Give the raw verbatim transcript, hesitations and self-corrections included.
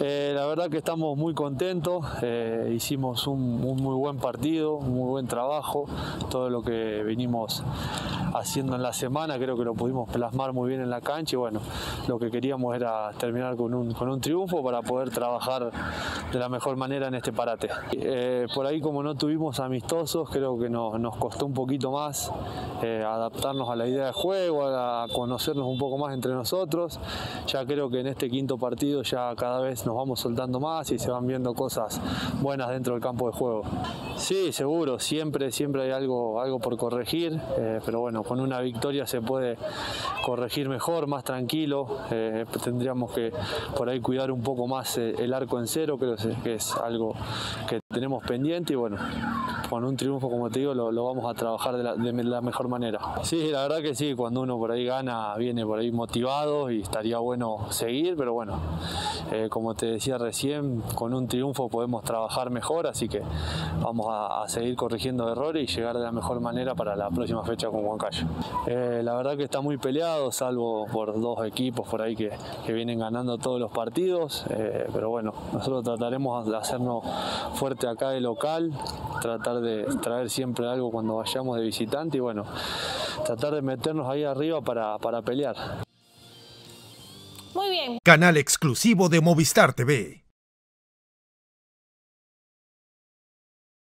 Eh, la verdad que estamos muy contentos, eh, hicimos un, un muy buen partido, un muy buen trabajo, todo lo que venimos haciendo en la semana creo que lo pudimos plasmar muy bien en la cancha y bueno, lo que queríamos era terminar con un, con un triunfo para poder trabajar de la mejor manera en este parate. Eh, por ahí como no tuvimos amistosos, creo que nos, nos costó un poquito más eh, adaptarnos a la idea de juego, a, a conocernos un poco más entre nosotros. Ya creo que en este quinto partido ya cada vez nos vamos soltando más y se van viendo cosas buenas dentro del campo de juego. Sí, seguro, siempre, siempre hay algo, algo por corregir, eh, pero bueno, con una victoria se puede corregir mejor, más tranquilo. Eh, tendríamos que por ahí cuidar un poco más el arco en cero, creo que es algo que tenemos pendiente y bueno, con un triunfo como te digo lo, lo vamos a trabajar de la, de la mejor manera. Sí, la verdad que sí, cuando uno por ahí gana viene por ahí motivado y estaría bueno seguir, pero bueno, eh, como te decía recién, con un triunfo podemos trabajar mejor, así que vamos a, a seguir corrigiendo errores y llegar de la mejor manera para la próxima fecha con Huancayo. Eh, la verdad que está muy peleado, salvo por dos equipos por ahí que, que vienen ganando todos los partidos, eh, pero bueno, nosotros trataremos de hacernos fuerte acá de local, tratar de traer siempre algo cuando vayamos de visitante y bueno, tratar de meternos ahí arriba para, para pelear. Muy bien. Canal exclusivo de Movistar T V.